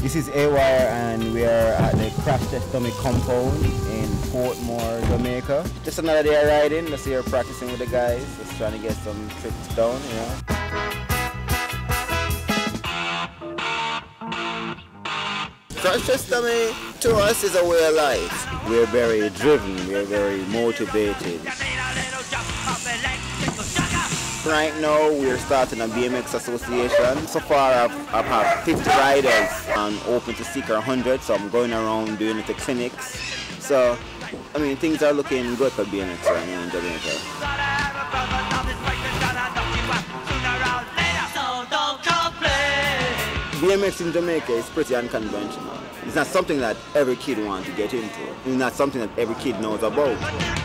This is AWire and we are at the Crash Test Dummy compound in Portmore, Jamaica. Just another day of riding, just here practicing with the guys, just trying to get some tricks down, you know. Crash Test Dummy to us is a way of life. We're very driven, we're very motivated. Right now we're starting a BMX association. So far I've had 50 riders and open to seek 100, so I'm going around doing it at clinics. So, I mean, things are looking good for BMX right now in Jamaica. BMX in Jamaica is pretty unconventional. It's not something that every kid wants to get into. It's not something that every kid knows about.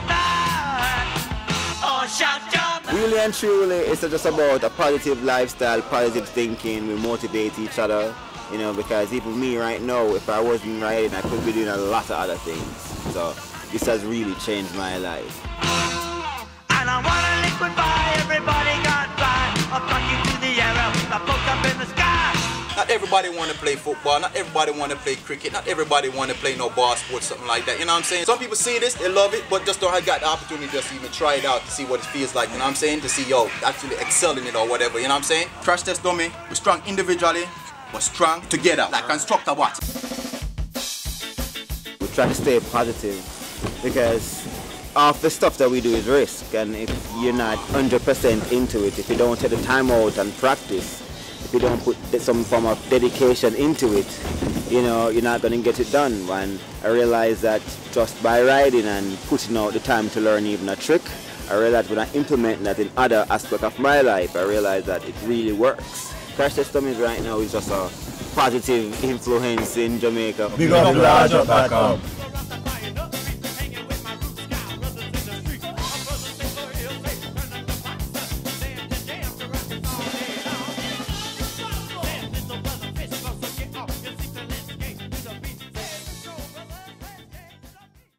Really and truly, it's just about a positive lifestyle, positive thinking. We motivate each other, you know, because even me right now, if I wasn't riding, I could be doing a lot of other things. So this has really changed my life. And I wanna liquid by, everybody got by. I'll fuck you to the arrow, I poke up in the sky. Not everybody want to play football, not everybody want to play cricket, not everybody want to play no ball sports, something like that, you know what I'm saying? Some people see this, they love it, but just don't have got the opportunity just to even try it out to see what it feels like, you know what I'm saying? To see, yo, actually excel in it or whatever, you know what I'm saying? Crash Test Dummy, we're strong individually, we're strong together, like Constructor what? We try to stay positive because half the stuff that we do is risk, and if you're not 100% into it, if you don't take the time out and practice, if you don't put some form of dedication into it, you know, you're not going to get it done. And I realized that just by riding and putting out the time to learn even a trick, I realized when I implement that in other aspects of my life, I realized that it really works. Crash Test Dummies right now is just a positive influence in Jamaica. Big up large up back home.